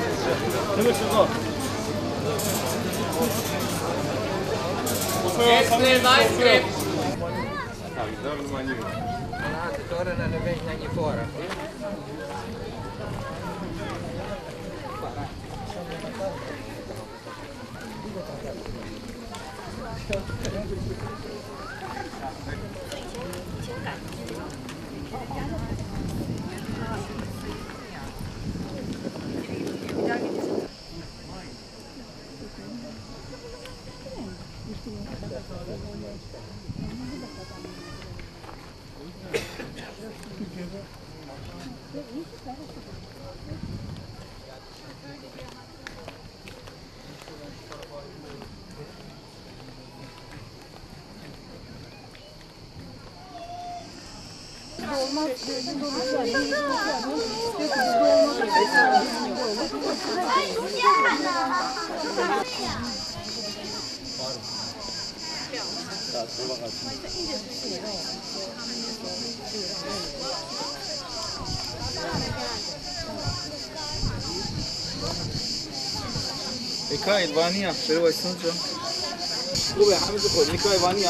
Eka Elvania, şöyle başsanıza. Bu be Hamid koy, Eka Elvania.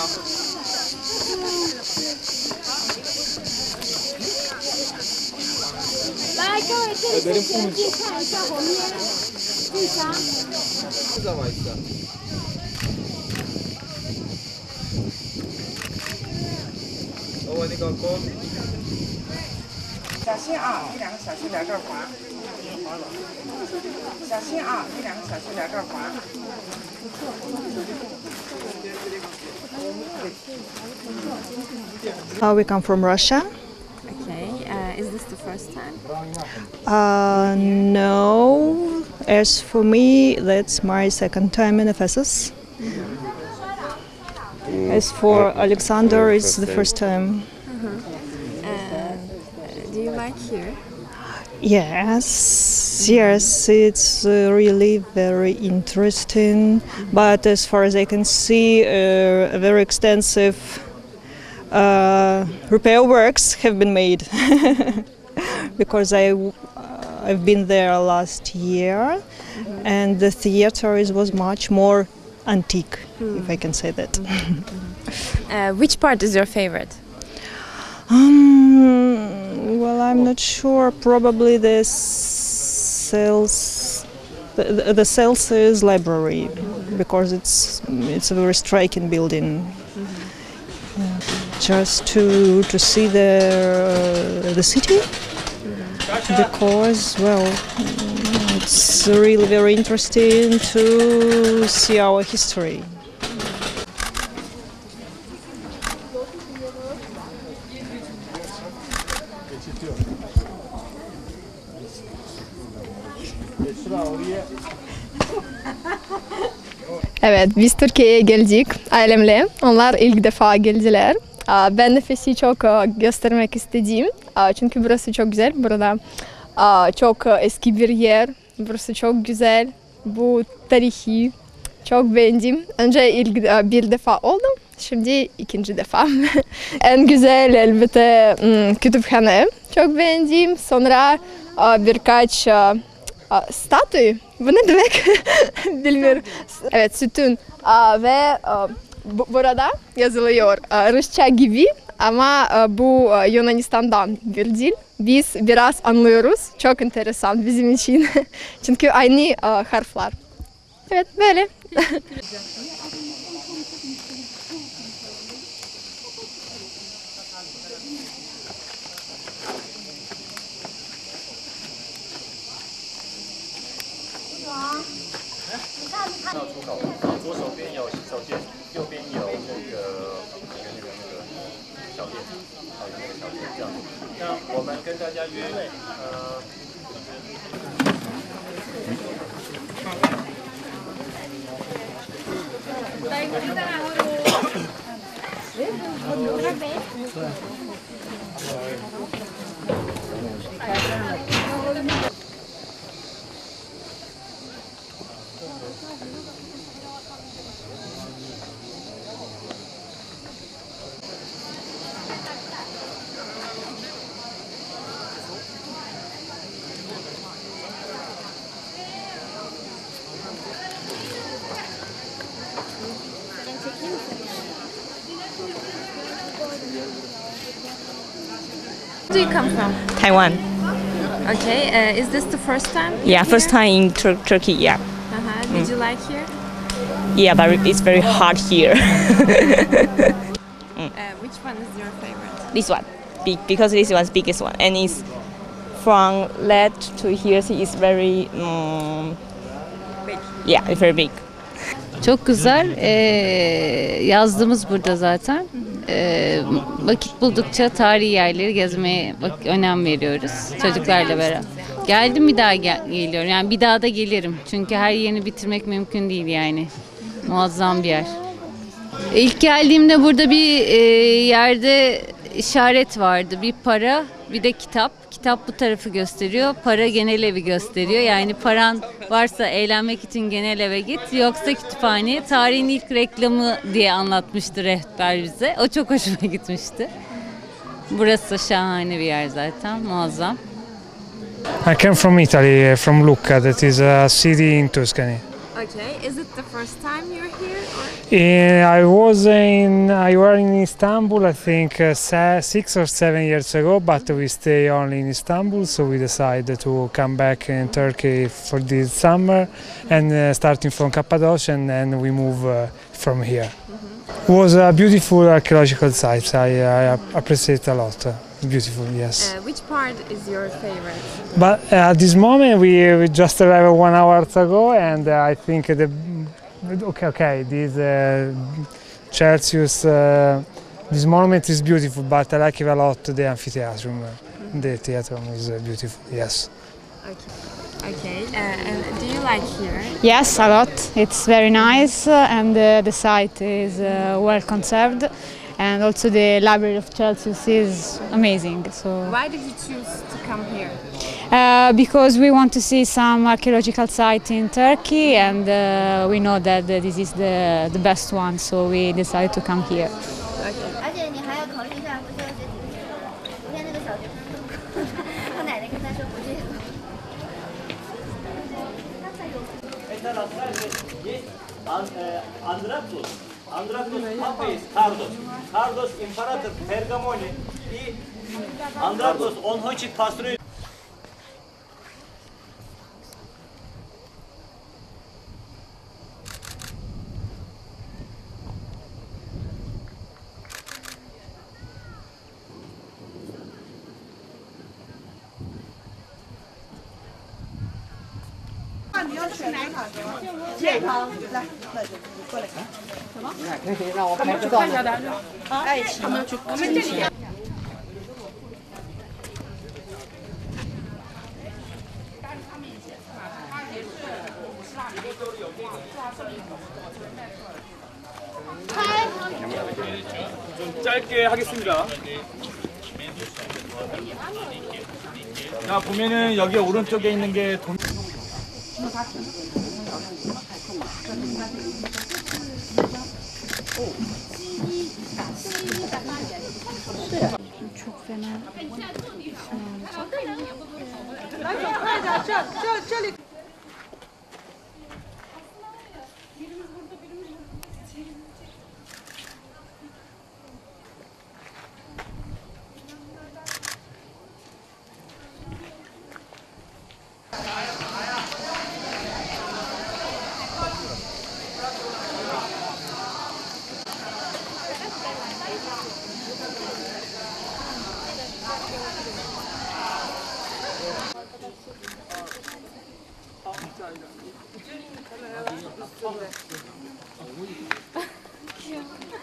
Benim umut. Zavaysa. 我那个锅。小心啊！这两个小心点这儿滑。小心啊！这两个小心点这儿滑。 We come from Russia. Okay, is this the first time? No. As for me, that's my second time in Ephesus. As for Alexander, it's the first time. Do you like here? Yes, it's really very interesting. But as far as I can see, a very extensive repair works have been made because I've been there last year, and the theater was much more antique, if I can say that. Which part is your favorite? Well, I'm not sure. Probably the Celsius Library, because it's a very striking building. Just to see the city, because it's really very interesting to see our history. Evet, biz Türkiye'ye geldik ailemle. Onlar ilk defa geldiler. Ben de Fes'i çok göstermek istedim. Çünkü burası çok güzel. Burada çok eski bir yer. Burası çok güzel. Bu tarihi çok beğendim. Önce bir defa oldum. Şimdi ikinci defa. En güzel elbette kütüphane. Çok beğendim. Sonra birkaç statü. Bu ne demek? Bilmiyorum. Evet, sütun. Ve burada yazılıyor Rusça gibi ama bu Yunanistan'dan bir dil. Biz biraz anlıyoruz. Çok enteresan bizim için. Çünkü aynı harfler. Evet, böyle. Where do you come from? Taiwan. Okay, is this the first time? Yeah, you're first here? time in Turkey. Yeah, Did you like here? yeah, but it's very hot here. Which one is your favorite? This one, big because this one's biggest one, and it's from left to here. So it's very, Big. yeah, it's very big. Çok güzel. Yazdığımız burada zaten. Vakit buldukça tarihi yerleri gezmeye önem veriyoruz çocuklarla beraber. Geldim bir daha geliyorum. Yani bir daha da gelirim. Çünkü her yerini bitirmek mümkün değil yani. Muazzam bir yer. İlk geldiğimde burada bir yerde işaret vardı. Bir para, bir de kitap. Kitap bu tarafı gösteriyor, para genel evi gösteriyor. Yani paran varsa eğlenmek için genel eve git, yoksa kütüphaneye. Tarihin ilk reklamı diye anlatmıştı rehber bize. O çok hoşuma gitmişti. Burası şahane bir yer zaten, muazzam. I came from Italy, from Lucca, that is a city in Tuscany. Okay, is it the first time you're here? I were in Istanbul, I think 6 or 7 years ago, but we stay only in Istanbul, so we decided to come back in Turkey for this summer, and starting from Cappadocia, and then we move from here. It was a beautiful archaeological site. I appreciate a lot. Beautiful, yes. Which part is your favorite? But at this moment, we just arrived 1 hour ago, and I think this Celsius, this monument is beautiful, but I like it a lot. The amphitheatrum, the theater is beautiful. Yes. Okay, and do you like here? Yes, a lot. It's very nice and the site is well conserved, and also the Library of Celsius is amazing. So Why did you choose to come here? because we want to see some archaeological site in Turkey, and we know that this is the best one, so we decided to come here. 而且你还要考虑一下不需要学体育。昨天那个小学生，他奶奶跟他说不去。 Andrakos Papes Kardos. Kardos imperator Pergamoni i Andrakos on hoci pastroi. 좀 짧게 하겠습니다. 자, 보면은 여기 오른쪽에 있는 게 돈. Çok fena.